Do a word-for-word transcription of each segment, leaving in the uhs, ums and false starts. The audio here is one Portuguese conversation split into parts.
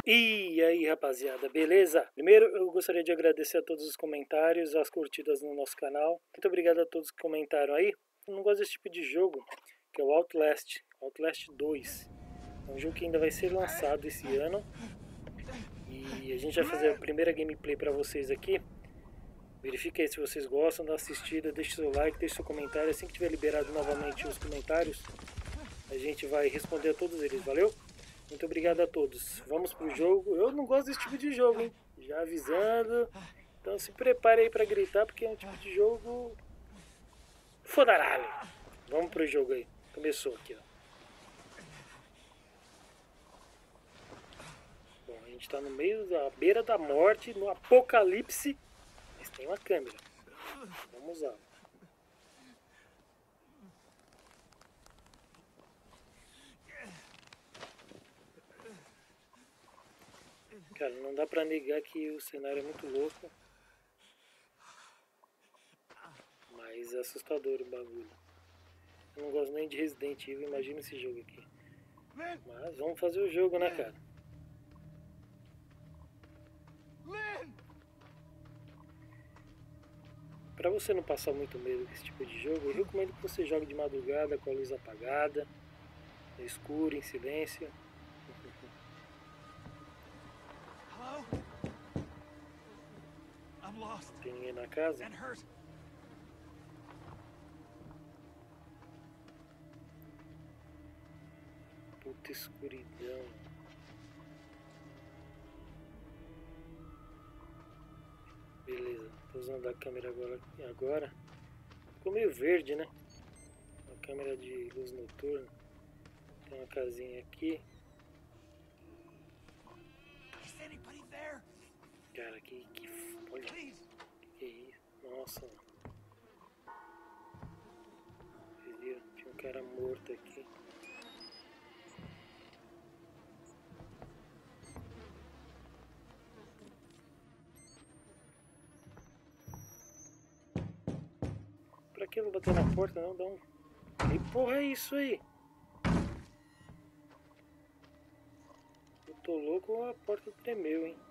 E aí, rapaziada, beleza? Primeiro, eu gostaria de agradecer a todos os comentários, as curtidas no nosso canal. Muito obrigado a todos que comentaram aí. Eu não gosto desse tipo de jogo, que é o Outlast, Outlast dois. É um jogo que ainda vai ser lançado esse ano. E a gente vai fazer a primeira gameplay para vocês aqui. Verifique aí se vocês gostam da assistida, deixe seu like, deixe seu comentário. Assim que tiver liberado novamente os comentários, a gente vai responder a todos eles, valeu? Muito obrigado a todos. Vamos pro jogo. Eu não gosto desse tipo de jogo, hein? Já avisando. Então se prepare aí pra gritar, porque é um tipo de jogo... Fodaralho! Vamos pro jogo aí. Começou aqui, ó. Bom, a gente tá no meio da beira da morte, no apocalipse. Mas tem uma câmera. Vamos lá. Cara, não dá pra negar que o cenário é muito louco. Mas é assustador o bagulho. Eu não gosto nem de Resident Evil, imagina esse jogo aqui. Mas vamos fazer o jogo, né, cara? Pra você não passar muito medo com esse tipo de jogo, eu recomendo que você jogue de madrugada, com a luz apagada, no escuro, em silêncio. Não tem ninguém na casa? Puta escuridão. Beleza, tô usando a câmera agora. agora. Ficou meio verde, né? Uma câmera de luz noturna. Tem uma casinha aqui. Cara, que... que olha, que, que é isso? Nossa, mano. Vocês viram? Tinha um cara morto aqui. Pra que eu vou bater na porta? Não, dá um... Que porra é isso aí? Eu tô louco, a porta tremeu, hein?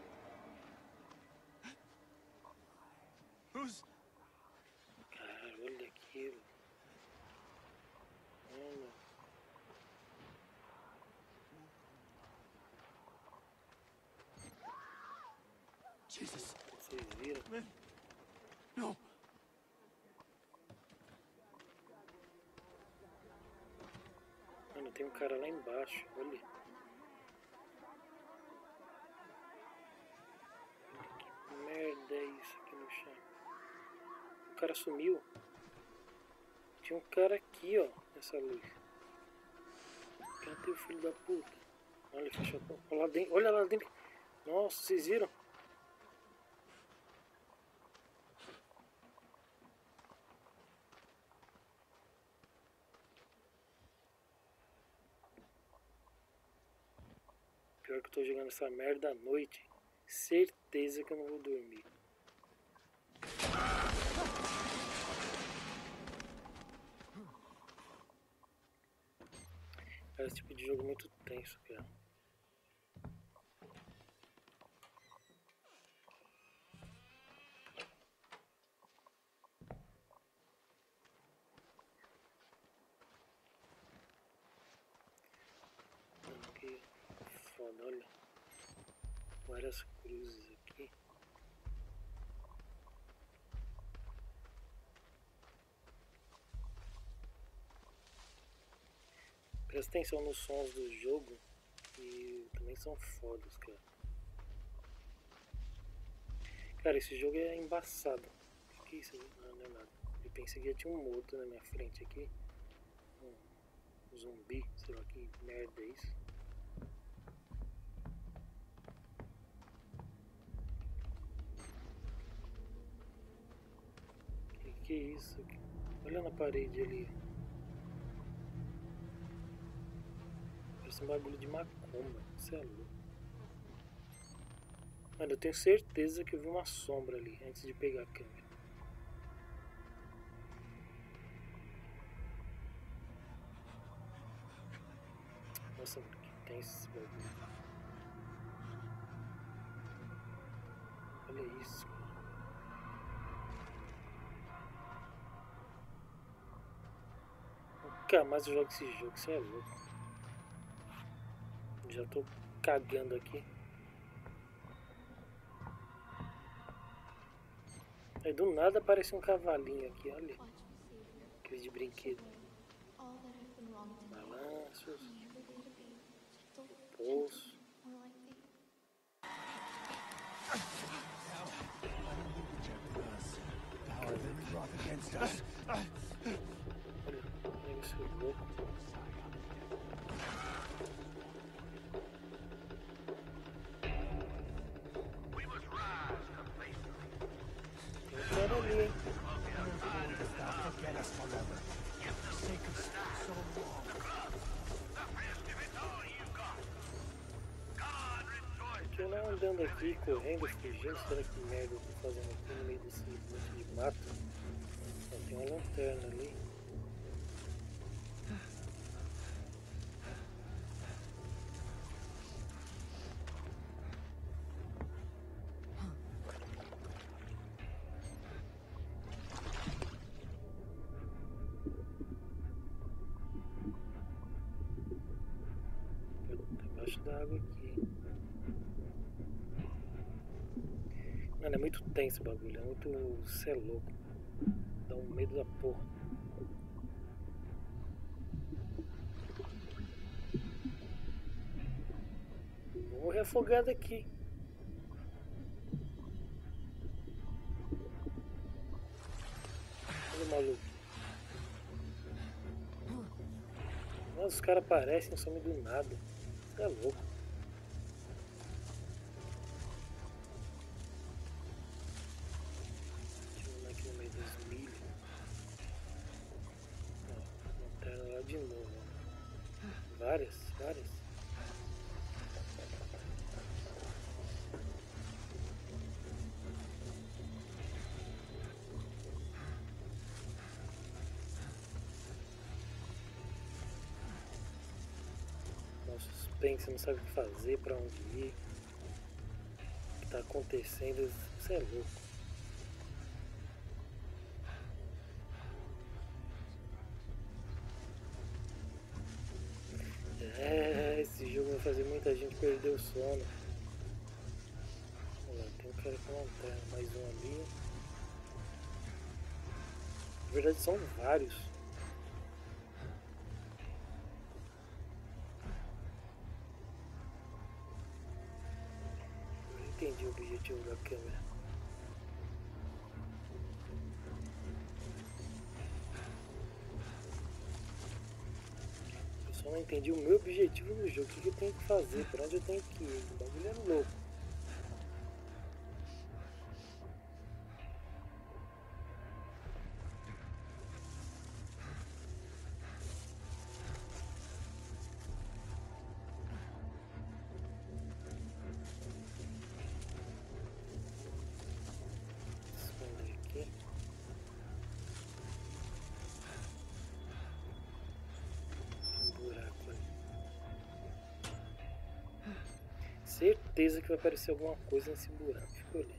Cara, olha aquilo. Mano. Jesus. Vocês viram? Não. Mano, tem um cara lá embaixo, olha. Que merda é isso aqui no chão? O cara sumiu. Tinha um cara aqui, ó, nessa luz. Cadê o filho da puta? Olha, fechou a porta. Olha lá dentro. Olha lá dentro. Nossa, vocês viram? Pior que eu tô jogando essa merda à noite. Certeza que eu não vou dormir. Cara, esse tipo de jogo é muito tenso, cara. Mano, que foda, olha. Várias cruzes aqui. Presta atenção nos sons do jogo, que também são fodas, cara. Cara, esse jogo é embaçado. O que é isso? Não, não é nada. Eu pensei que tinha um morto na minha frente aqui. Um zumbi, sei lá que merda é isso. Que que é isso? Olha na parede ali. Parece um bagulho de macumba. Isso é louco. Mano, eu tenho certeza que eu vi uma sombra ali antes de pegar a câmera. Nossa, mano, que tem esse bagulho. Olha isso. Nunca mais eu jogo esse jogo, você é louco. Já tô cagando aqui. Aí do nada aparece um cavalinho aqui, olha. Aquele de brinquedo. Balanços. Poço. Olha, olha isso louco. Tem um cara ali, hein? Eu não andando aqui, correndo, fugindo, será que merda eu tô fazendo aqui no meio desse monte de mato? Ó, tem uma lanterna ali. Tá embaixo da água aqui. Mano, é muito tenso o bagulho, é muito... Cê é louco. Dá um medo da porra. Vou morrer afogado aqui. Olha o maluco. Nossa, os caras aparecem e somem do nada. Cê é louco. Aqui no meio dos milho. Ó, lanterna lá de novo. Ó. Várias, várias. Nossa, suspense, você não sabe o que fazer, pra onde ir. O que tá acontecendo, você é louco. É, esse jogo vai fazer muita gente perder o sono. Olha lá, tem um cara com lanterna, mais um ali. Na verdade são vários. Eu não entendi o objetivo da câmera. Eu não entendi o meu objetivo no jogo, o que, que eu tenho que fazer, pra onde eu tenho que ir, o bagulho é louco. Esconder aqui. Certeza que vai aparecer alguma coisa nesse buraco. Fica olhando.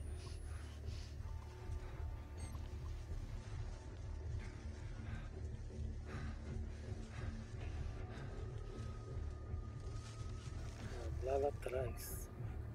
Lá, lá atrás.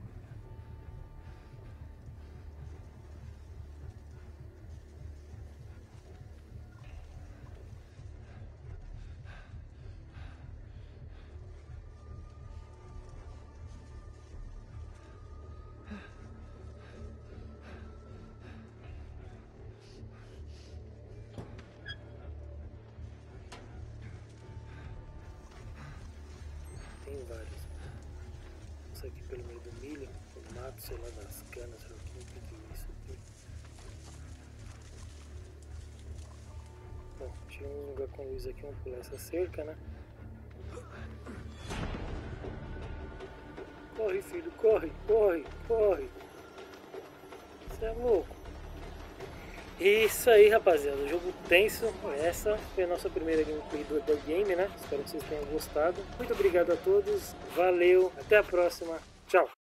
Tem vários. Isso aqui pelo meio do milho, do mato, sei lá, das canas, sei lá o que é isso aqui. Bom, tinha um lugar com luz aqui, vamos pular essa cerca, né? Corre, filho, corre, corre, corre. Você é louco. Isso aí, rapaziada, jogo tenso. Essa foi a nossa primeira gameplay do The Game, né? Espero que vocês tenham gostado. Muito obrigado a todos, valeu, até a próxima, tchau!